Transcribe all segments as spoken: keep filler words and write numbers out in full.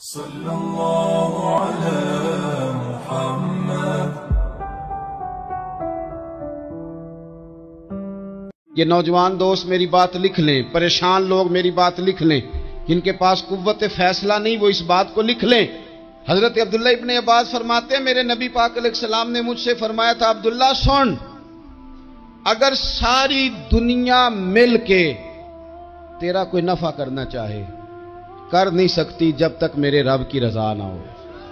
صلی اللہ علی محمد۔ یہ نوجوان دوست میری بات لکھ لیں، پریشان لوگ میری بات لکھ لیں، جن کے پاس قوت فیصلہ نہیں وہ اس بات کو لکھ لیں۔ حضرت عبداللہ ابن عباس فرماتے ہیں میرے نبی پاک علیہ السلام نے مجھ سے فرمایا تھا، عبداللہ سن، اگر ساری دنیا مل کے تیرا کوئی نفع کرنا چاہے کر نہیں سکتی جب تک میرے رب کی رضا نہ ہو،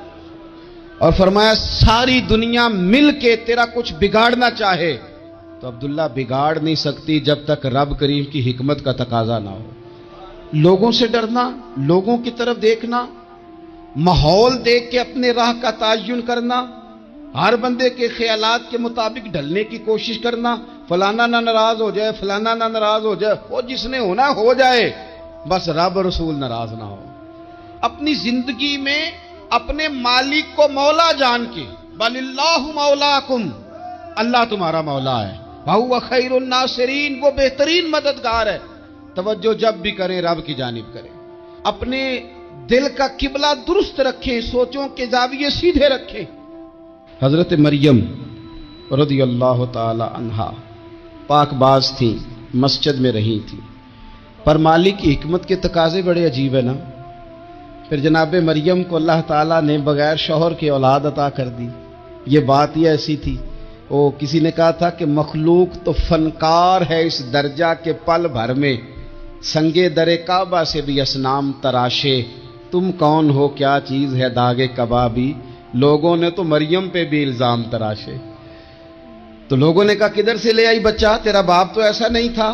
اور فرمایا ساری دنیا مل کے تیرا کچھ بگاڑنا چاہے تو عبداللہ بگاڑ نہیں سکتی جب تک رب کریم کی حکمت کا تقاضا نہ ہو۔ لوگوں سے ڈرنا، لوگوں کی طرف دیکھنا، ماحول دیکھ کے اپنے راہ کا تعین کرنا، ہر بندے کے خیالات کے مطابق ڈھلنے کی کوشش کرنا، فلانا نہ ناراض ہو جائے، فلانا نہ ناراض ہو جائے، وہ جس نے ہونا ہو جائے، بس رب رسول ناراض نہ ہو۔ اپنی زندگی میں اپنے مالک کو مولا جان کے، بل اللہ مولاکم، اللہ تمہارا مولا ہے، وَهُوَ خَيْرُ النَّاصِرِينَ، وہ بہترین مددگار ہے۔ توجہ جب بھی کریں رب کی جانب کریں، اپنے دل کا قبلہ درست رکھیں، سوچوں کے زاویے سیدھے رکھیں۔ حضرت مریم رضی اللہ تعالی عنہا پاک باز تھیں، مسجد میں رہی تھیں، پر مالک کی حکمت کے تقاضے بڑے عجیب ہیں نا۔ پھر جناب مریم کو اللہ تعالیٰ نے بغیر شوہر کے اولاد عطا کر دی۔ یہ بات ہی ایسی تھی، وہ کسی نے کہا تھا کہ مخلوق تو فنکار ہے اس درجہ کے پل بھر میں سنگے در کعبہ سے بھی اصنام تراشے، تم کون ہو کیا چیز ہے داغے کبابی، لوگوں نے تو مریم پہ بھی الزام تراشے۔ تو لوگوں نے کہا کدھر سے لے آئی بچہ، تیرا باپ تو ایسا نہیں تھا،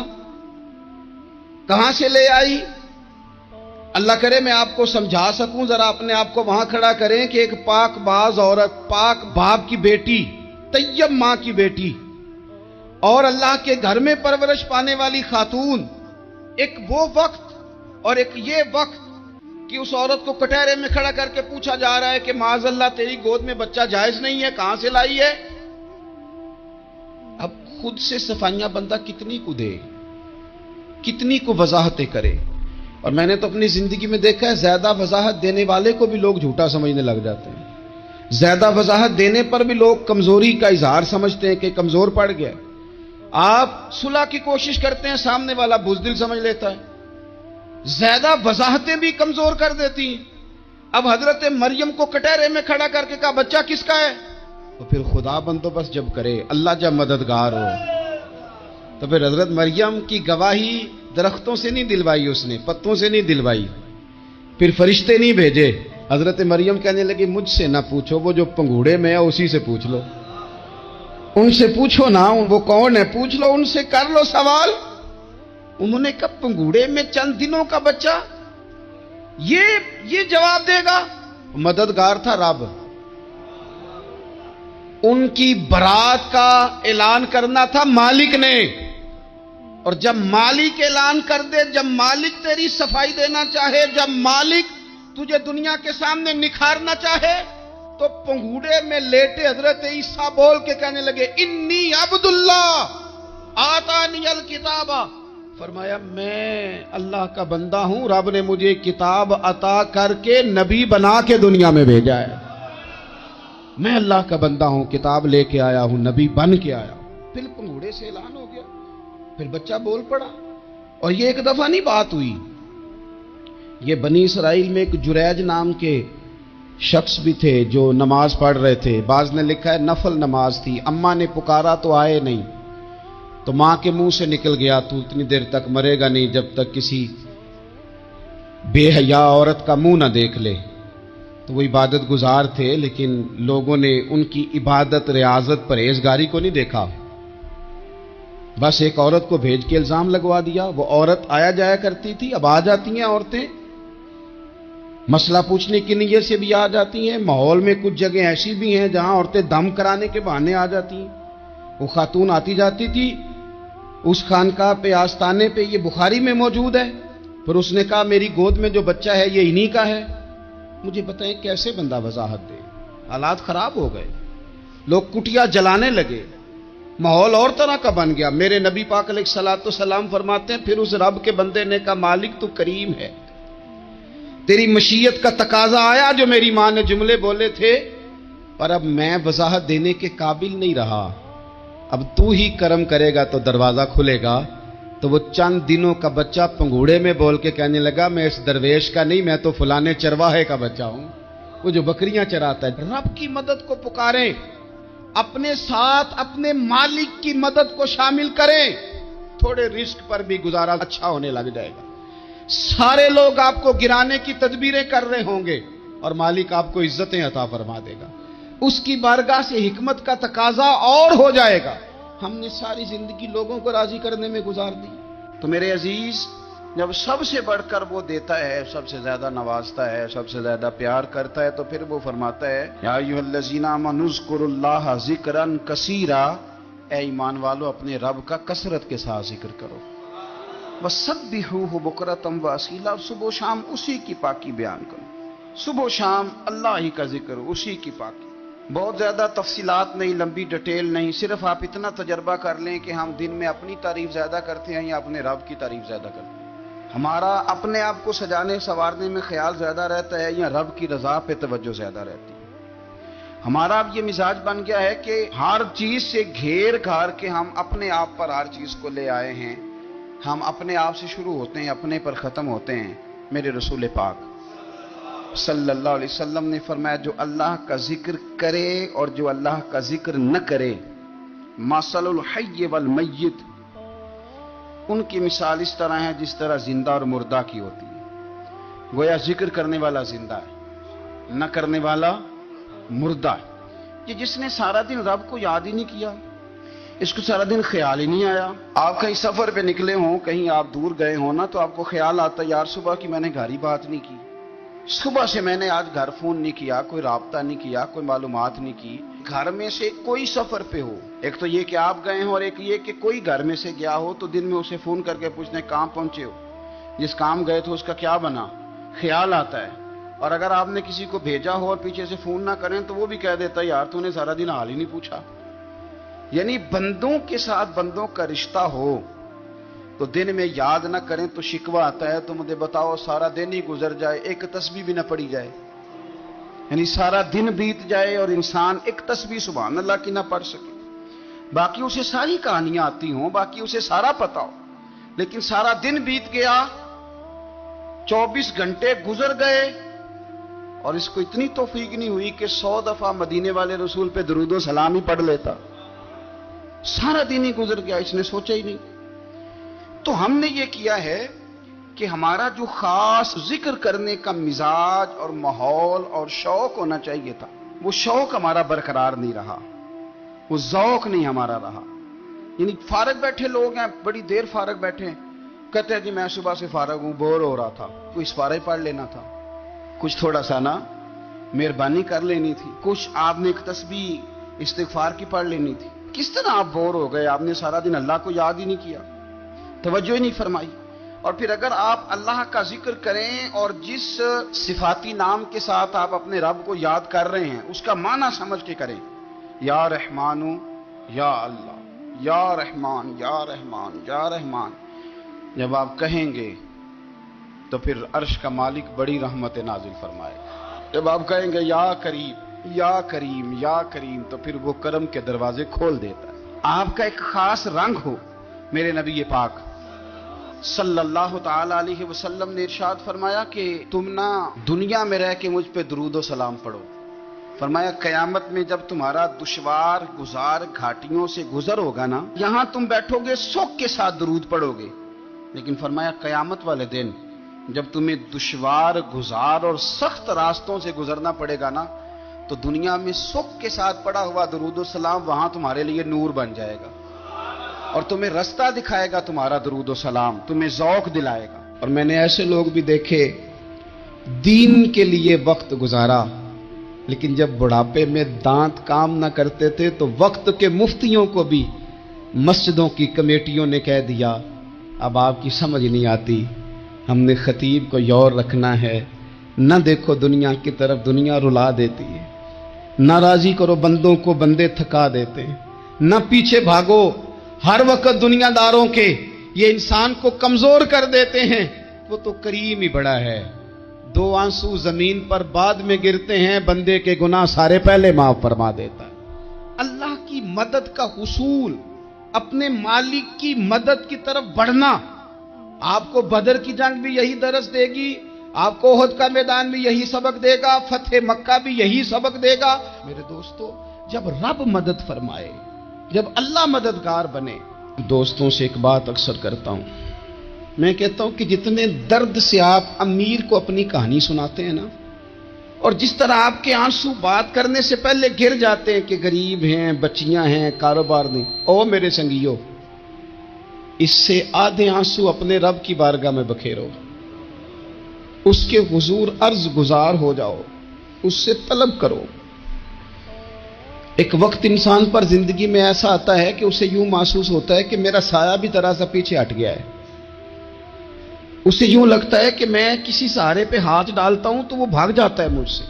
کہاں سے لے آئی؟ اللہ کرے میں آپ کو سمجھا سکوں، ذرا اپنے آپ کو وہاں کھڑا کریں کہ ایک پاک باز عورت، پاک باپ کی بیٹی، طیب ماں کی بیٹی، اور اللہ کے گھر میں پرورش پانے والی خاتون، ایک وہ وقت اور ایک یہ وقت کہ اس عورت کو کٹہرے میں کھڑا کر کے پوچھا جا رہا ہے کہ معاذ اللہ تیری گود میں بچہ جائز نہیں ہے، کہاں سے لائی ہے؟ اب خود سے صفائیاں بندہ کتنی کو دے، کتنی کو وضاحتیں کرے۔ اور میں نے تو اپنی زندگی میں دیکھا ہے زیادہ وضاحت دینے والے کو بھی لوگ جھوٹا سمجھنے لگ جاتے ہیں، زیادہ وضاحت دینے پر بھی لوگ کمزوری کا اظہار سمجھتے ہیں کہ کمزور پڑ گیا۔ آپ صلح کی کوشش کرتے ہیں، سامنے والا بزدل سمجھ لیتا ہے، زیادہ وضاحتیں بھی کمزور کر دیتی ہیں۔ اب حضرت مریم کو کٹہرے میں کھڑا کر کے کہا بچہ کس کا ہے؟ تو پھر خدا بندوبست جب کرے، اللہ جب مددگار ہو، تو پھر حضرت مریم کی گواہی درختوں سے نہیں دلوائی، اس نے پتوں سے نہیں دلوائی، پھر فرشتے نہیں بھیجے۔ حضرت مریم کہنے لگی مجھ سے نہ پوچھو، وہ جو پنگوڑے میں ہے اسی سے پوچھ لو، ان سے پوچھو نا، وہ کون ہے پوچھ لو، ان سے کر لو سوال۔ انہوں نے کہا پنگوڑے میں چند دنوں کا بچہ، یہ یہ جواب دے گا؟ مددگار تھا رب، ان کی برات کا اعلان کرنا تھا مالک نے، اور جب مالک اعلان کر دے، جب مالک تیری صفائی دینا چاہے، جب مالک تجھے دنیا کے سامنے نکھارنا چاہے، تو پنگوڑے میں لیٹے حضرت عیسیٰ بول کے کہنے لگے انی عبداللہ آتانی الکتاب، فرمایا میں اللہ کا بندہ ہوں، رب نے مجھے کتاب عطا کر کے نبی بنا کے دنیا میں بھیجا ہے، میں اللہ کا بندہ ہوں، کتاب لے کے آیا ہوں، نبی بن کے آیا ہوں۔ پھر پنگوڑے سے اعلان ہو گیا، پھر بچہ بول پڑا۔ اور یہ ایک دفعہ نہیں بات ہوئی، یہ بنی اسرائیل میں ایک جریج نام کے شخص بھی تھے جو نماز پڑھ رہے تھے، بعض نے لکھا ہے نفل نماز تھی، اماں نے پکارا تو آئے نہیں، تو ماں کے منہ سے نکل گیا تو اتنی دیر تک مرے گا نہیں جب تک کسی بے حیا عورت کا منہ نہ دیکھ لے۔ تو وہ عبادت گزار تھے، لیکن لوگوں نے ان کی عبادت، ریاضت، پرہیزگاری کو نہیں دیکھا، بس ایک عورت کو بھیج کے الزام لگوا دیا۔ وہ عورت آیا جایا کرتی تھی، اب آ جاتی ہیں عورتیں، مسئلہ پوچھنے کی نیت سے بھی آ جاتی ہیں۔ ماحول میں کچھ جگہ ایسی بھی ہیں جہاں عورتیں دم کرانے کے بہانے آ جاتی ہیں۔ وہ خاتون آتی جاتی تھی اس خانقاہ پہ، آستانے پہ، یہ بخاری میں موجود ہے، پھر اس نے کہا میری گود میں جو بچہ ہے یہ انہی کا ہے۔ مجھے بتائیں کیسے بندہ وضاحت دے؟ حالات خراب ہو گئے، لوگ کٹیا جلانے لگے، ماحول اور طرح کا بن گیا۔ میرے نبی پاک علیہ الصلوۃ والسلام فرماتے ہیں پھر اس رب کے بندے نے کہا مالک تو کریم ہے، تیری مشیت کا تقاضا آیا جو میری ماں نے جملے بولے تھے، پر اب میں وضاحت دینے کے قابل نہیں رہا، اب تو ہی کرم کرے گا تو دروازہ کھلے گا۔ تو وہ چند دنوں کا بچہ پنگوڑے میں بول کے کہنے لگا میں اس درویش کا نہیں، میں تو فلانے چرواہے کا بچہ ہوں، وہ جو بکریاں چراتا ہے۔ رب کی مدد کو پکاریں، اپنے ساتھ اپنے مالک کی مدد کو شامل کریں، تھوڑے رزق پر بھی گزارا اچھا ہونے لگ جائے گا۔ سارے لوگ آپ کو گرانے کی تدبیریں کر رہے ہوں گے اور مالک آپ کو عزتیں عطا فرما دے گا، اس کی بارگاہ سے حکمت کا تقاضا اور ہو جائے گا۔ ہم نے ساری زندگی لوگوں کو راضی کرنے میں گزار دی۔ تو میرے عزیز، جب سب سے بڑھ کر وہ دیتا ہے، سب سے زیادہ نوازتا ہے، سب سے زیادہ پیار کرتا ہے، تو پھر وہ فرماتا ہے یا ایھا الذین آمنوا اذکروا اللہ ذکرا کثیرا، اے ایمان والو اپنے رب کا کثرت کے ساتھ ذکر کرو، وسبحوہ بکرۃ واصیلا، صبح و شام اسی کی پاکی بیان کرو، صبح و شام اللہ ہی کا ذکر، اسی کی پاکی۔ بہت زیادہ تفصیلات نہیں، لمبی ڈیٹیل نہیں، صرف آپ اتنا تجربہ کر لیں کہ ہم دن میں اپنی تعریف زیادہ کرتے ہیں یا اپنے رب کی تعریف زیادہ کرتے ہیں، ہمارا اپنے آپ کو سجانے سنوارنے میں خیال زیادہ رہتا ہے یا رب کی رضا پہ توجہ زیادہ رہتی ہے۔ ہمارا اب یہ مزاج بن گیا ہے کہ ہر چیز سے گھیر گھار کے ہم اپنے آپ پر ہر چیز کو لے آئے ہیں، ہم اپنے آپ سے شروع ہوتے ہیں، اپنے پر ختم ہوتے ہیں۔ میرے رسول پاک صلی اللہ علیہ وسلم نے فرمایا جو اللہ کا ذکر کرے اور جو اللہ کا ذکر نہ کرے، مثل الحی والمیت، ان کی مثال اس طرح ہے جس طرح زندہ اور مردہ کی ہوتی ہے۔ گویا ذکر کرنے والا زندہ ہے، نہ کرنے والا مردہ ہے۔ کہ جس نے سارا دن رب کو یاد ہی نہیں کیا، اس کو سارا دن خیال ہی نہیں آیا۔ آپ کہیں سفر پہ نکلے ہوں، کہیں آپ دور گئے ہوں نا، تو آپ کو خیال آتا یار صبح کی میں نے گھر ہی بات نہیں کی، صبح سے میں نے آج گھر فون نہیں کیا، کوئی رابطہ نہیں کیا، کوئی معلومات نہیں کی۔ گھر میں سے کوئی سفر پہ ہو، ایک تو یہ کہ آپ گئے ہوں اور ایک یہ کہ کوئی گھر میں سے گیا ہو، تو دن میں اسے فون کر کے پوچھنے کہاں پہنچے ہو، جس کام گئے تھے اس کا کیا بنا، خیال آتا ہے۔ اور اگر آپ نے کسی کو بھیجا ہو اور پیچھے سے فون نہ کریں تو وہ بھی کہہ دیتا یار تو نے سارا دن حال ہی نہیں پوچھا۔ یعنی بندوں کے ساتھ بندوں کا رشتہ ہو تو دن میں یاد نہ کریں تو شکوہ آتا ہے، تو مجھے بتاؤ سارا دن ہی گزر جائے ایک تسبیح بھی نہ پڑھی جائے، یعنی سارا دن بیت جائے اور انسان ایک تسبیح سبحان اللہ کی نہ پڑھ سکے، باقی اسے ساری کہانیاں آتی ہوں، باقی اسے سارا پتا ہو، لیکن سارا دن بیت گیا، چوبیس گھنٹے گزر گئے اور اس کو اتنی توفیق نہیں ہوئی کہ سو دفعہ مدینے والے رسول پہ درود و سلام ہی پڑھ لیتا، سارا دن ہی گزر گیا، اس نے سوچا ہی نہیں۔ تو ہم نے یہ کیا ہے کہ ہمارا جو خاص ذکر کرنے کا مزاج اور ماحول اور شوق ہونا چاہیے تھا، وہ شوق ہمارا برقرار نہیں رہا، وہ ذوق نہیں ہمارا رہا۔ یعنی فارغ بیٹھے لوگ ہیں، بڑی دیر فارغ بیٹھے ہیں، کہتے ہیں کہ میں صبح سے فارغ ہوں، بور ہو رہا تھا، کوئی سپارہ پڑھ لینا تھا، کچھ تھوڑا سا نا مہربانی کر لینی تھی، کچھ آپ نے ایک تسبیح استغفار کی پڑھ لینی تھی۔ کس طرح آپ بور ہو گئے؟ آپ نے سارا دن اللہ کو یاد ہی نہیں کیا، توجہ ہی نہیں فرمائی۔ اور پھر اگر آپ اللہ کا ذکر کریں اور جس صفاتی نام کے ساتھ آپ اپنے رب کو یاد کر رہے ہیں اس کا معنی سمجھ کے کریں، یا رحمان یا اللہ، یا رحمان یا رحمان یا رحمان، جب آپ کہیں گے تو پھر عرش کا مالک بڑی رحمت نازل فرمائے گا۔ جب آپ کہیں گے یا کریم یا کریم یا کریم، تو پھر وہ کرم کے دروازے کھول دیتا ہے۔ آپ کا ایک خاص رنگ ہو۔ میرے نبی پاک صلی اللہ تعالی علیہ وسلم نے ارشاد فرمایا کہ تم نہ دنیا میں رہ کے مجھ پہ درود و سلام پڑھو، فرمایا قیامت میں جب تمہارا دشوار گزار گھاٹیوں سے گزر ہوگا نا، یہاں تم بیٹھو گے سوگ کے ساتھ درود پڑھو گے، لیکن فرمایا قیامت والے دن جب تمہیں دشوار گزار اور سخت راستوں سے گزرنا پڑے گا نا، تو دنیا میں سوگ کے ساتھ پڑا ہوا درود و سلام وہاں تمہارے لیے نور بن جائے گا اور تمہیں رستہ دکھائے گا تمہارا درود و سلام، تمہیں ذوق دلائے گا۔ اور میں نے ایسے لوگ بھی دیکھے دین کے لیے وقت گزارا، لیکن جب بڑھاپے میں دانت کام نہ کرتے تھے تو وقت کے مفتیوں کو بھی مسجدوں کی کمیٹیوں نے کہہ دیا اب آپ کی سمجھ نہیں آتی، ہم نے خطیب کو یور رکھنا ہے، نہ دیکھو دنیا کی طرف، دنیا رلا دیتی ہے، نہ راضی کرو بندوں کو، بندے تھکا دیتے ہیں، نہ پیچھے بھاگو ہر وقت دنیا داروں کے، یہ انسان کو کمزور کر دیتے ہیں۔ وہ تو کریم ہی بڑا ہے، دو آنسو زمین پر بعد میں گرتے ہیں، بندے کے گناہ سارے پہلے معاف فرما دیتا ہے۔ اللہ کی مدد کا حصول، اپنے مالک کی مدد کی طرف بڑھنا، آپ کو بدر کی جنگ بھی یہی درس دے گی، آپ کو احد کا میدان بھی یہی سبق دے گا، فتح مکہ بھی یہی سبق دے گا۔ میرے دوستو، جب رب مدد فرمائے، جب اللہ مددگار بنے۔ دوستوں سے ایک بات اکثر کرتا ہوں، میں کہتا ہوں کہ جتنے درد سے آپ امیر کو اپنی کہانی سناتے ہیں نا، اور جس طرح آپ کے آنسو بات کرنے سے پہلے گر جاتے ہیں کہ غریب ہیں، بچیاں ہیں، کاروبار نہیں، او میرے سنگیو، اس سے آدھے آنسو اپنے رب کی بارگاہ میں بکھیرو، اس کے حضور عرض گزار ہو جاؤ، اس سے طلب کرو۔ ایک وقت انسان پر زندگی میں ایسا آتا ہے کہ اسے یوں محسوس ہوتا ہے کہ میرا سایہ بھی ذرا سا پیچھے ہٹ گیا ہے، اسے یوں لگتا ہے کہ میں کسی سہارے پہ ہاتھ ڈالتا ہوں تو وہ بھاگ جاتا ہے مجھ سے۔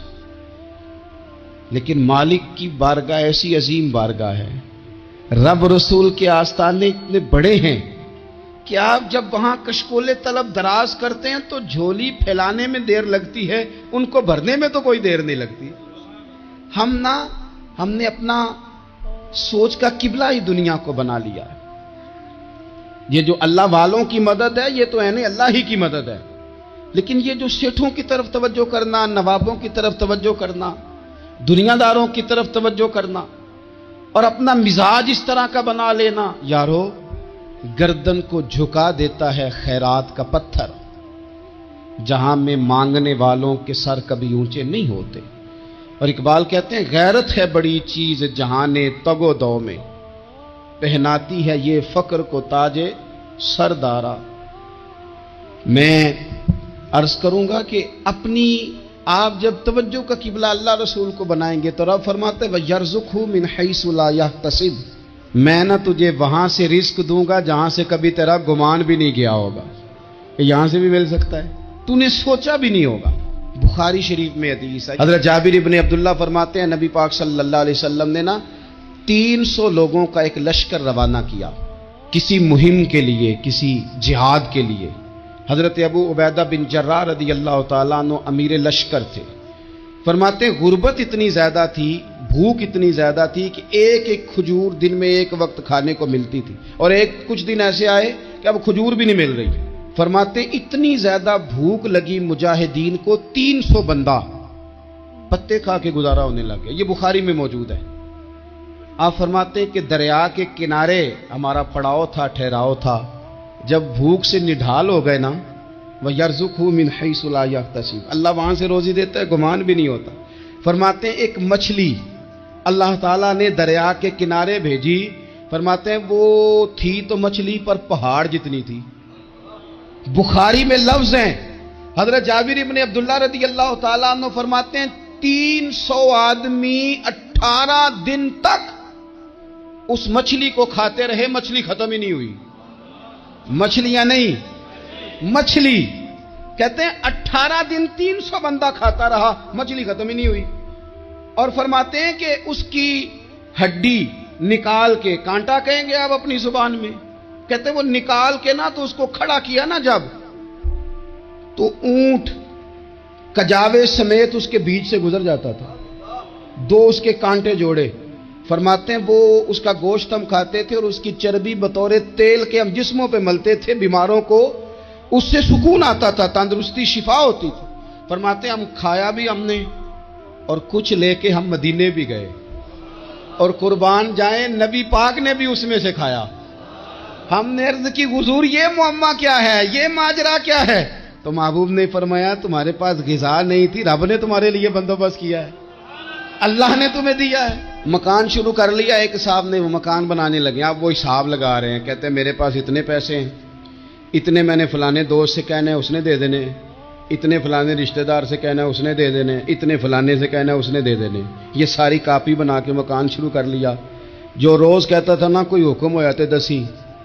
لیکن مالک کی بارگاہ ایسی عظیم بارگاہ ہے، رب رسول کے آستانے اتنے بڑے ہیں کہ آپ جب وہاں کشکول طلب دراز کرتے ہیں تو جھولی پھیلانے میں دیر لگتی ہے، ان کو بھرنے میں تو کوئی دیر نہیں لگتی۔ ہم نہ ہم نے اپنا سوچ کا قبلہ ہی دنیا کو بنا لیا ہے۔ یہ جو اللہ والوں کی مدد ہے، یہ تو ہے نہیں، اللہ ہی کی مدد ہے۔ لیکن یہ جو سیٹھوں کی طرف توجہ کرنا، نوابوں کی طرف توجہ کرنا، دنیا داروں کی طرف توجہ کرنا، اور اپنا مزاج اس طرح کا بنا لینا، یارو گردن کو جھکا دیتا ہے خیرات کا پتھر، جہاں میں مانگنے والوں کے سر کبھی اونچے نہیں ہوتے۔ اور اقبال کہتے ہیں غیرت ہے بڑی چیز جہان تگ و دو میں، پہناتی ہے یہ فقر کو تاج سردارا۔ میں عرض کروں گا کہ اپنی آپ جب توجہ کا قبلہ اللہ رسول کو بنائیں گے تو رب فرماتے ہیں وَيَرْزُقْهُ مِنْ حَيْثُ لَا يَحْتَسِبُ، میں نہ تجھے وہاں سے رزق دوں گا جہاں سے کبھی تیرا گمان بھی نہیں گیا ہوگا کہ یہاں سے بھی مل سکتا ہے، تو نے سوچا بھی نہیں ہوگا۔ بخاری شریف میں حدیث ہے، حضرت جابر ابن عبداللہ فرماتے ہیں نبی پاک صلی اللہ علیہ وسلم نے نا تین سو لوگوں کا ایک لشکر روانہ کیا کسی مہم کے لیے، کسی جہاد کے لیے۔ حضرت ابو عبیدہ بن جراح رضی اللہ تعالیٰ عنہ امیر لشکر تھے۔ فرماتے ہیں غربت اتنی زیادہ تھی، بھوک اتنی زیادہ تھی کہ ایک ایک کھجور دن میں ایک وقت کھانے کو ملتی تھی، اور ایک کچھ دن ایسے آئے کہ اب کھجور بھی نہیں مل رہی۔ فرماتے ہیں اتنی زیادہ بھوک لگی مجاہدین کو، تین سو بندہ پتے کھا کے گزارا ہونے لگ گیا۔ یہ بخاری میں موجود ہے۔ آپ فرماتے ہیں کہ دریا کے کنارے ہمارا پڑاؤ تھا، ٹھہراؤ تھا، جب بھوک سے نڈھال ہو گئے نا، وَيَرْزُقْهُ مِنْ حَيْثُ لَا يَحْتَسِبُ، اللہ وہاں سے روزی دیتا ہے، گمان بھی نہیں ہوتا۔ فرماتے ہیں ایک مچھلی اللہ تعالیٰ نے دریا کے کنارے بھیجی، فرماتے ہیں وہ تھی تو مچھلی پر پہاڑ جتنی تھی۔ بخاری میں لفظ ہیں، حضرت جابر ابن عبداللہ رضی اللہ تعالیٰ عنہ فرماتے ہیں تین سو آدمی اٹھارہ دن تک اس مچھلی کو کھاتے رہے، مچھلی ختم ہی نہیں ہوئی۔ مچھلیاں نہیں، مچھلی کہتے ہیں اٹھارہ دن تین سو بندہ کھاتا رہا، مچھلی ختم ہی نہیں ہوئی۔ اور فرماتے ہیں کہ اس کی ہڈی نکال کے، کانٹا کہیں گے آپ اپنی زبان میں، کہتے ہیں وہ نکال کے نا تو اس کو کھڑا کیا نا جب، تو اونٹ کجاوے سمیت اس کے بیچ سے گزر جاتا تھا، دو اس کے کانٹے جوڑے۔ فرماتے ہیں وہ اس کا گوشت ہم کھاتے تھے اور اس کی چربی بطور تیل کے ہم جسموں پہ ملتے تھے، بیماروں کو اس سے سکون آتا تھا، تندرستی شفا ہوتی تھی۔ فرماتے ہیں ہم کھایا بھی ہم نے، اور کچھ لے کے ہم مدینے بھی گئے، اور قربان جائیں نبی پاک نے بھی اس میں سے کھایا۔ ہم نے عرض کی حضور یہ معمہ کیا ہے، یہ ماجرا کیا ہے؟ تو محبوب نے فرمایا تمہارے پاس غذا نہیں تھی، رب نے تمہارے لیے بندوبست کیا ہے، اللہ نے تمہیں دیا ہے۔ مکان شروع کر لیا ایک صاحب نے، وہ مکان بنانے لگے، آپ وہ حساب لگا رہے ہیں، کہتے ہیں میرے پاس اتنے پیسے ہیں، اتنے میں نے فلانے دوست سے کہنا ہے اس نے دے دینے، اتنے فلانے رشتہ دار سے کہنا ہے اس نے دے دینے، اتنے فلانے سے کہنا ہے اس نے دے دینے۔ یہ ساری کاپی بنا کے مکان شروع کر لیا۔ جو روز کہتا تھا نا کوئی حکم ہو جاتے دسی،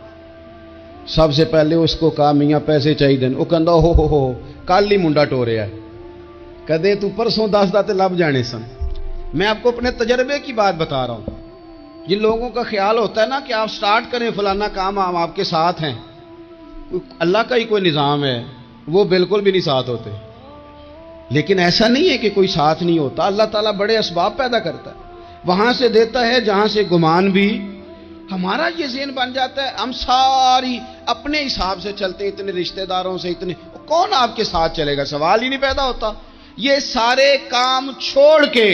سب سے پہلے اس کو کہا میاں پیسے چاہیے دن، وہ کہندا ہو ہو ہو کل ہی منڈا ٹوریا ہے، کدے تو پرسوں دس دا تے لب جانے سن۔ میں آپ کو اپنے تجربے کی بات بتا رہا ہوں۔ جن لوگوں کا خیال ہوتا ہے نا کہ آپ سٹارٹ کریں فلانا کام، ہم آپ کے ساتھ ہیں، اللہ کا ہی کوئی نظام ہے، وہ بالکل بھی نہیں ساتھ ہوتے۔ لیکن ایسا نہیں ہے کہ کوئی ساتھ نہیں ہوتا، اللہ تعالیٰ بڑے اسباب پیدا کرتا ہے، وہاں سے دیتا ہے جہاں سے گمان بھی۔ ہمارا یہ ذہن بن جاتا ہے ہم ساری اپنے حساب سے چلتے ہیں، اتنے رشتہ داروں سے، اتنے کون آپ کے ساتھ چلے گا، سوال ہی نہیں پیدا ہوتا۔ یہ سارے کام چھوڑ کے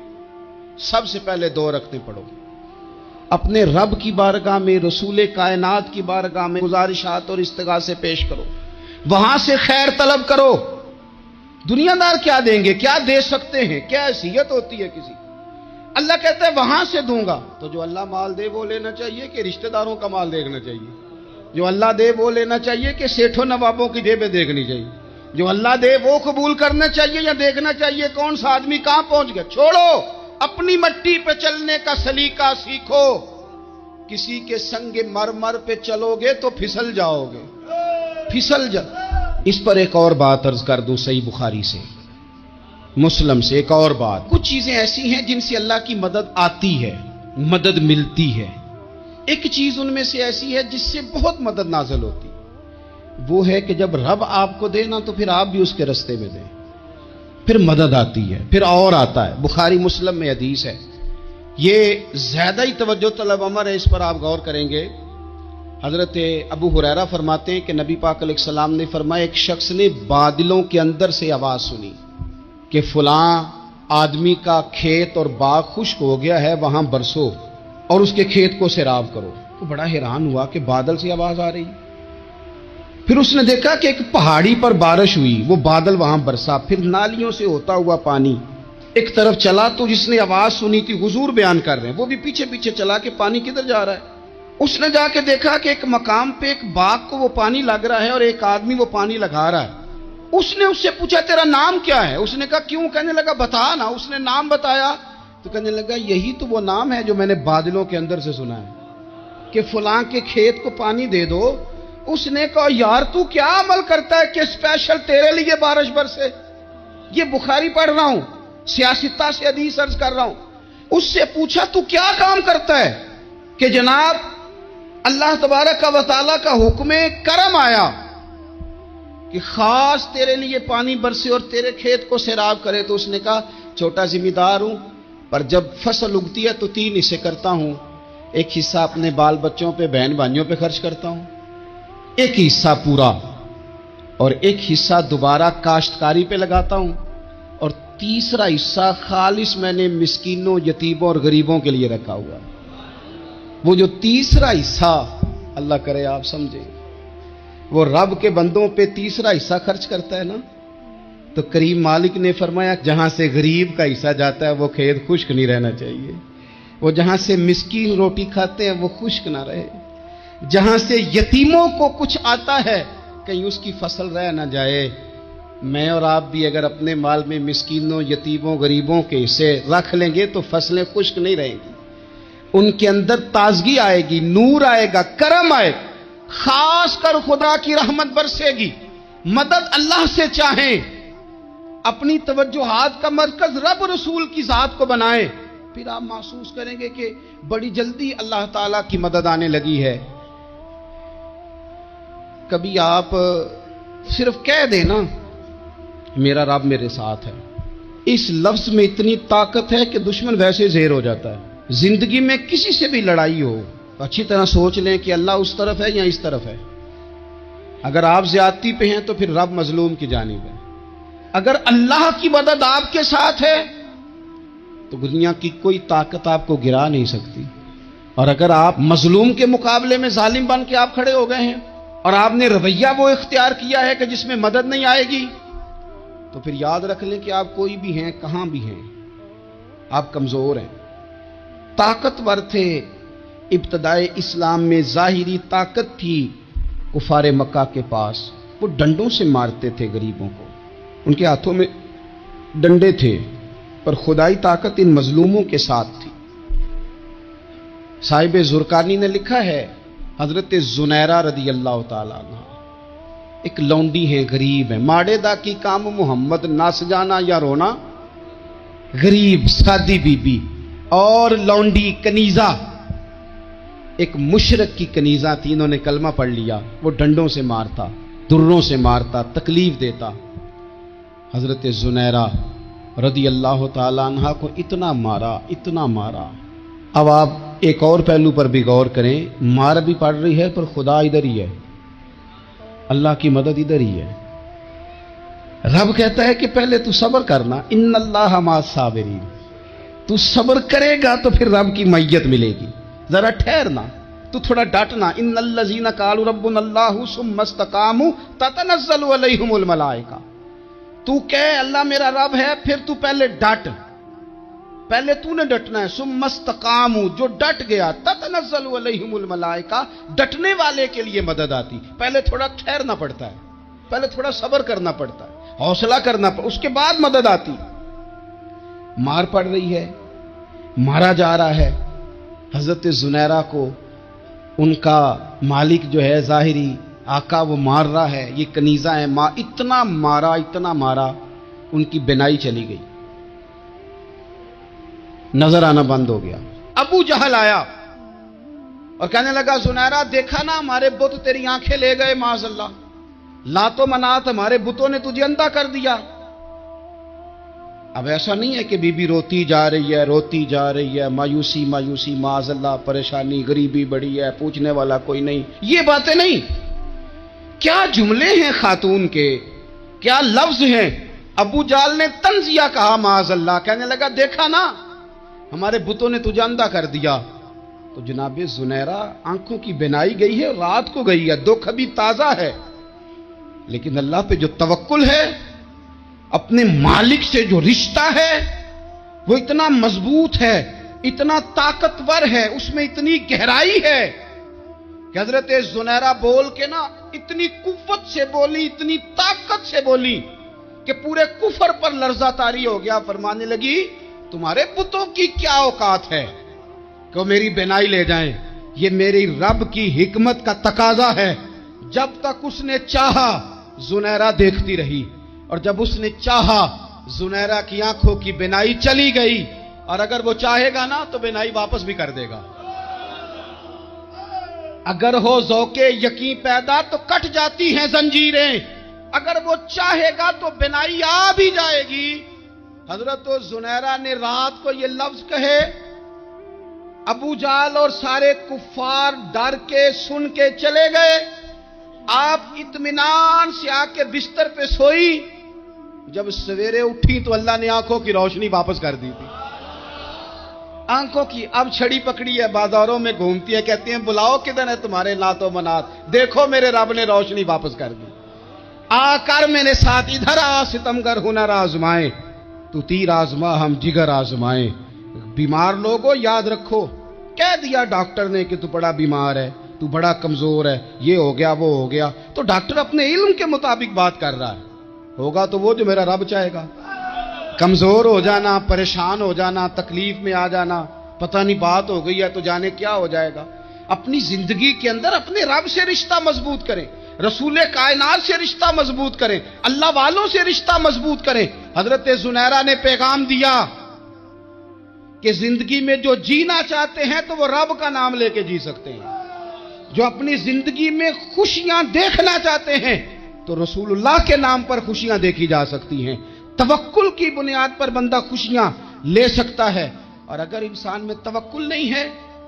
سب سے پہلے دو رکعتیں پڑھو، اپنے رب کی بارگاہ میں، رسول کائنات کی بارگاہ میں گزارشات اور استغاثے پیش کرو، وہاں سے خیر طلب کرو۔ دنیا دار کیا دیں گے، کیا دے سکتے ہیں، کیا حیثیت ہوتی ہے کسی، اللہ کہتا ہے وہاں سے دوں گا۔ تو جو اللہ مال دے وہ لینا چاہیے کہ رشتہ داروں کا مال دیکھنا چاہیے؟ جو اللہ دے وہ لینا چاہیے کہ سیٹھوں نوابوں کی جیبیں دیکھنی چاہیے؟ جو اللہ دے وہ قبول کرنا چاہیے یا دیکھنا چاہیے کون سا آدمی کہاں پہنچ گیا؟ چھوڑو، اپنی مٹی پہ چلنے کا سلیقہ سیکھو۔ کسی کے سنگ مرمر پہ چلو گے تو پھسل جاؤ گے، پھسل جا۔ اس پر ایک اور بات عرض کر دوں، صحیح بخاری سے، مسلم سے ایک اور بات۔ کچھ چیزیں ایسی ہیں جن سے اللہ کی مدد آتی ہے، مدد ملتی ہے۔ ایک چیز ان میں سے ایسی ہے جس سے بہت مدد نازل ہوتی، وہ ہے کہ جب رب آپ کو دے نا تو پھر آپ بھی اس کے رستے میں دیں، پھر مدد آتی ہے، پھر اور آتا ہے۔ بخاری مسلم میں حدیث ہے، یہ زیادہ ہی توجہ طلب امر ہے، اس پر آپ غور کریں گے۔ حضرت ابو ہریرہ فرماتے ہیں کہ نبی پاک علیہ السلام نے فرمایا ایک شخص نے بادلوں کے اندر سے آواز سنی کہ فلاں آدمی کا کھیت اور باغ خشک ہو گیا ہے، وہاں برسو اور اس کے کھیت کو سیراب کرو۔ وہ بڑا حیران ہوا کہ بادل سے آواز آ رہی۔ پھر اس نے دیکھا کہ ایک پہاڑی پر بارش ہوئی، وہ بادل وہاں برسا، پھر نالیوں سے ہوتا ہوا پانی ایک طرف چلا۔ تو جس نے آواز سنی تھی، حضور بیان کر رہے ہیں، وہ بھی پیچھے پیچھے چلا کہ پانی کدھر جا رہا ہے۔ اس نے جا کے دیکھا کہ ایک مقام پہ ایک باغ کو وہ پانی لگ رہا ہے اور ایک آدمی وہ پانی لگا رہا ہے۔ اس نے اس سے پوچھا تیرا نام کیا ہے؟ اس نے کہا کیوں؟ کہنے لگا بتا نا۔ اس نے نام بتایا تو کہنے لگا یہی تو وہ نام ہے جو میں نے بادلوں کے اندر سے سنا ہے کہ فلاں کے کھیت کو پانی دے دو۔ اس نے کہا یار تو کیا عمل کرتا ہے کہ اسپیشل تیرے لیے بارش برسے؟ یہ بخاری پڑھ رہا ہوں، سیاستہ سے حدیث عرض کر رہا ہوں۔ اس سے پوچھا تو کیا کام کرتا ہے کہ جناب اللہ تبارک و تعالیٰ کا حکم کرم آیا کہ خاص تیرے لیے پانی برسے اور تیرے کھیت کو سیراب کرے؟ تو اس نے کہا چھوٹا ذمہ دار ہوں، پر جب فصل اگتی ہے تو تین حصے کرتا ہوں، ایک حصہ اپنے بال بچوں پہ، بہن بھائیوں پہ خرچ کرتا ہوں، ایک حصہ پورا، اور ایک حصہ دوبارہ کاشتکاری پہ لگاتا ہوں، اور تیسرا حصہ خالص میں نے مسکینوں، یتیموں اور غریبوں کے لیے رکھا ہوا۔ وہ جو تیسرا حصہ، اللہ کرے آپ سمجھیں، وہ رب کے بندوں پہ تیسرا حصہ خرچ کرتا ہے نا، تو کریم مالک نے فرمایا جہاں سے غریب کا حصہ جاتا ہے وہ کھیت خشک نہیں رہنا چاہیے، وہ جہاں سے مسکین روٹی کھاتے ہیں وہ خشک نہ رہے، جہاں سے یتیموں کو کچھ آتا ہے کہیں اس کی فصل رہ نہ جائے۔ میں اور آپ بھی اگر اپنے مال میں مسکینوں، یتیموں، غریبوں کے حصے رکھ لیں گے تو فصلیں خشک نہیں رہیں گی، ان کے اندر تازگی آئے گی، نور آئے گا، کرم آئے گا، خاص کر خدا کی رحمت برسے گی۔ مدد اللہ سے چاہیں، اپنی توجہات کا مرکز رب رسول کی ذات کو بنائیں، پھر آپ محسوس کریں گے کہ بڑی جلدی اللہ تعالیٰ کی مدد آنے لگی ہے۔ کبھی آپ صرف کہہ دیں نا میرا رب میرے ساتھ ہے، اس لفظ میں اتنی طاقت ہے کہ دشمن ویسے زیر ہو جاتا ہے۔ زندگی میں کسی سے بھی لڑائی ہو تو اچھی طرح سوچ لیں کہ اللہ اس طرف ہے یا اس طرف ہے۔ اگر آپ زیادتی پہ ہیں تو پھر رب مظلوم کی جانب ہے۔ اگر اللہ کی مدد آپ کے ساتھ ہے تو دنیا کی کوئی طاقت آپ کو گرا نہیں سکتی، اور اگر آپ مظلوم کے مقابلے میں ظالم بن کے آپ کھڑے ہو گئے ہیں اور آپ نے رویہ وہ اختیار کیا ہے کہ جس میں مدد نہیں آئے گی، تو پھر یاد رکھ لیں کہ آپ کوئی بھی ہیں، کہاں بھی ہیں، آپ کمزور ہیں۔ طاقتور تھے ابتدائے اسلام میں، ظاہری طاقت تھی کفار مکہ کے پاس، وہ ڈنڈوں سے مارتے تھے غریبوں کو، ان کے ہاتھوں میں ڈنڈے تھے، پر خدائی طاقت ان مظلوموں کے ساتھ تھی۔ صاحب زرقانی نے لکھا ہے حضرت زنیرہ رضی اللہ تعالیٰ عنہ ایک لونڈی ہیں، غریب ہیں، ماڑے دا کی کام محمد نس جانا یا رونا، غریب سادی بی بی اور لونڈی کنیزہ، ایک مشرک کی کنیزہ تھی، انہوں نے کلمہ پڑھ لیا، وہ ڈنڈوں سے مارتا، دروں سے مارتا، تکلیف دیتا۔ हजरत जुनैरा रदी अल्लाह ताला अन्हा को इतना मारा, इतना मारा। अब आप एक और पहलू पर भी गौर करें, मार भी पड़ रही है पर खुदा इधर ही है, अल्लाह की मदद इधर ही है। रब कहता है कि पहले तू सब्र करना, इन्नल्लाह मास साबिरीन, तू सब्र करेगा तो फिर रब की मैयत मिलेगी, जरा ठहरना, तू थोड़ा डटना। इन्नल्लज़ीना क़ालू रब्बुनल्लाहु सुम्मा इस्तक़ामू ततनज़्ज़लु अलैहिमुल मलाइका, तू कह अल्लाह मेरा रब है, फिर तू पहले डट, पहले तूने डटना है। सुम्मा इस्तक़ामू, जो डट गया, ततनज़्ज़लु अलैहिमुल मलाइका, डटने वाले के लिए मदद आती। पहले थोड़ा ठहरना पड़ता है, पहले थोड़ा सब्र करना पड़ता है, हौसला करना पड़ता, उसके बाद मदद आती। मार पड़ रही है, मारा जा रहा है। हजरत जुनैरा को उनका मालिक जो है ज़ाहिरी आका वो मार रहा है, ये कनीज़ा है, माँ इतना मारा, इतना मारा, उनकी बिनाई चली गई, नजर आना बंद हो गया। अबू जहल आया और कहने लगा जुनैरा देखा ना हमारे बुत तेरी आंखें ले गए, माज़अल्लाह, लातो मनात हमारे बुतों ने तुझे अंधा कर दिया। अब ऐसा नहीं है कि बीबी रोती जा रही है, रोती जा रही है, मायूसी मायूसी, माज़अल्लाह, परेशानी, गरीबी बड़ी है, पूछने वाला कोई नहीं, ये बातें नहीं। क्या जुमले हैं खातून के, क्या लफ्ज हैं। अबू जाल ने तंजिया कहा माज़अल्लाह, कहने लगा देखा ना हमारे बुतों ने तुझे अंधा कर दिया। तो जनाबे जुनैरा आंखों की बिनाई गई है, रात को गई है, दुख अभी ताजा है, लेकिन अल्लाह पे जो तवक्कुल है, अपने मालिक से जो रिश्ता है वो इतना मजबूत है, इतना ताकतवर है, उसमें इतनी गहराई है कि हजरत जुनैरा बोल के ना इतनी कुव्वत से बोली, इतनी ताकत से बोली कि पूरे कुफर पर लर्जा तारी हो गया। फरमाने लगी तुम्हारे पुतों की क्या औकात है कि मेरी बिनाई ले जाएं, ये मेरी रब की हिकमत का तकाजा है। जब तक उसने चाहा जुनैरा देखती रही, और जब उसने चाहा जुनैरा की आंखों की बिनाई चली गई, और अगर वो चाहेगा ना तो बिनाई वापस भी कर देगा। अगर हो ज़ौक़े यकीन पैदा तो कट जाती हैं जंजीरें, अगर वो चाहेगा तो बिनाई आ भी जाएगी। हजरत जुनैरा ने रात को ये लफ्ज कहे, अबू जाल और सारे कुफ्फार डर के सुन के चले गए। आप इत्मीनान से आके बिस्तर पे सोई, जब सवेरे उठी तो अल्लाह ने आंखों की रोशनी वापस कर दी थी। आंखों की अब छड़ी पकड़ी है, बाजारों में घूमती है, कहती हैं बुलाओ किधर है तुम्हारे नातो मनात, देखो मेरे रब ने रोशनी वापस कर दी। आकर मेरे साथ इधर आ, सितमगर हुनर आजमाए, तू तीर आजमा हम जिगर आजमाए। बीमार लोगों याद रखो, कह दिया डॉक्टर ने कि तू बड़ा बीमार है, तू बड़ा कमजोर है, ये हो गया वो हो गया, तो डॉक्टर अपने इल्म के मुताबिक बात कर रहा है, होगा तो वो जो मेरा रब चाहेगा। कमजोर हो जाना, परेशान हो जाना, तकलीफ में आ जाना, पता नहीं बात हो गई है तो जाने क्या हो जाएगा। अपनी जिंदगी के अंदर अपने रब से रिश्ता मजबूत करें, रसूले कायनात से रिश्ता मजबूत करें, अल्लाह वालों से रिश्ता मजबूत करें। हजरत जुनैरा ने पैगाम दिया कि जिंदगी में जो जीना चाहते हैं तो वो रब का नाम लेके जी सकते हैं, जो अपनी जिंदगी में खुशियां देखना चाहते हैं तो रसूलुल्लाह के नाम पर खुशियां देखी जा सकती हैं। तवक्कुल की बुनियाद पर बंदा खुशियां ले सकता है, और अगर इंसान में तवक्कुल नहीं है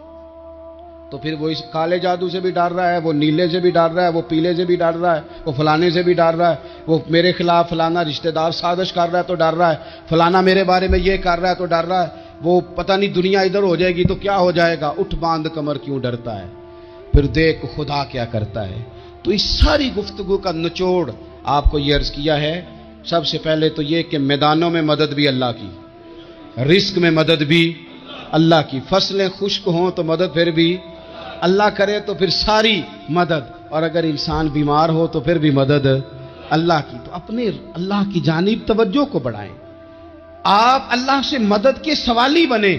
तो फिर वो इस काले जादू से भी डर रहा है, वो नीले से भी डर रहा है, वो पीले से भी डर रहा है, वो फलाने से भी डर रहा है, वो मेरे खिलाफ फलाना रिश्तेदार साजिश कर रहा है तो डर रहा है, फलाना मेरे बारे में ये कर रहा है तो डर रहा है, वो पता नहीं दुनिया इधर हो जाएगी तो क्या हो जाएगा, उठ बांध कमर क्यों डरता है, फिर देख खुदा क्या करता है। तो इस सारी गुफ्तगू का निचोड़ आपको ये अर्ज किया है। सबसे पहले तो ये कि मैदानों में मदद भी अल्लाह की, रिस्क में मदद भी अल्लाह की, फसलें खुश्क हों तो मदद फिर भी अल्लाह करे, तो फिर सारी मदद, और अगर इंसान बीमार हो तो फिर भी मदद अल्लाह की। तो अपने अल्लाह की जानिब तवज्जो को बढ़ाएं, आप अल्लाह से मदद के सवाली बने।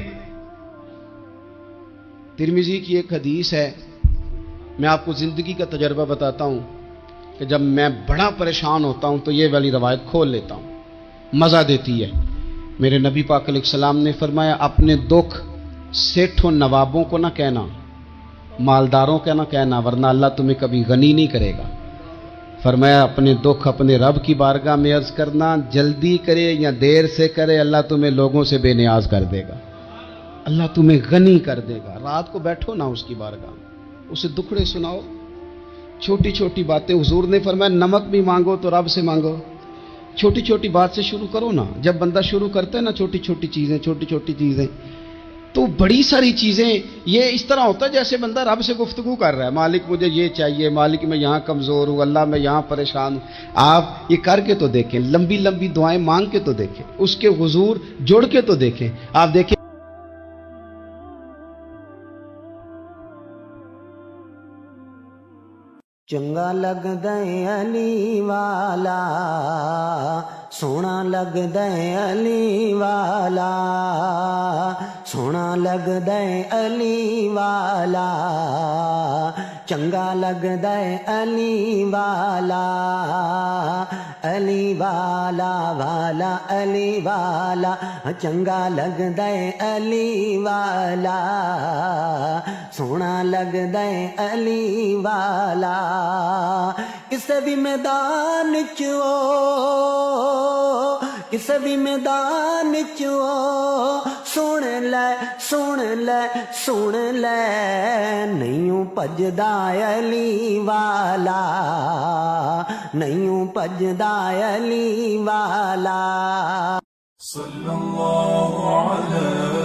तिरमिजी की एक हदीस है, मैं आपको जिंदगी का तजर्बा बताता हूं कि जब मैं बड़ा परेशान होता हूं तो ये वाली रवायत खोल लेता हूं, मजा देती है। मेरे नबी पाक अलैहिस्सलाम ने फरमाया, अपने दुख सेठों नवाबों को ना कहना, मालदारों का ना कहना, वरना अल्लाह तुम्हें कभी गनी नहीं करेगा। فرمایا اپنے دکھ اپنے رب کی بارگاہ میں عرض کرنا، جلدی کرے یا دیر سے کرے اللہ تمہیں لوگوں سے بے نیاز کر دے گا، اللہ تمہیں غنی کر دے گا۔ رات کو بیٹھو نا اس کی بارگاہ میں، اسے دکھڑے سناؤ، چھوٹی چھوٹی باتیں۔ حضور نے فرمایا نمک بھی مانگو تو رب سے مانگو، چھوٹی چھوٹی بات سے شروع کرو نا۔ جب بندہ شروع کرتا ہے نا چھوٹی چھوٹی چیزیں چھوٹی چھوٹی چیزیں تو بڑی ساری چیزیں یہ اس طرح ہوتا ہے جیسے بندہ رب سے گفتگو کر رہا ہے، مالک مجھے یہ چاہیے، مالک میں یہاں کمزور ہوں، اللہ میں یہاں پریشان ہوں۔ آپ یہ کر کے تو دیکھیں، لمبی لمبی دعائیں مانگ کے تو دیکھیں، اس کے حضور جڑ کے تو دیکھیں، آپ دیکھیں چنگا لگدا ہے علی والا، سونا لگدا ہے علی والا، سونا لگدا ہے علی والا، چنگا لگدا ہے علی والا، علی والا والا علی والا، چنگا لگدا ہے علی والا، سونا لگدا ہے علی والا۔ کسے بھی میدان چو کسے بھی میدان چو سن لے سن لے سن لے، نہیں پجدا علی والا، نہیں پجدا علی والا۔ صلی اللہ علیہ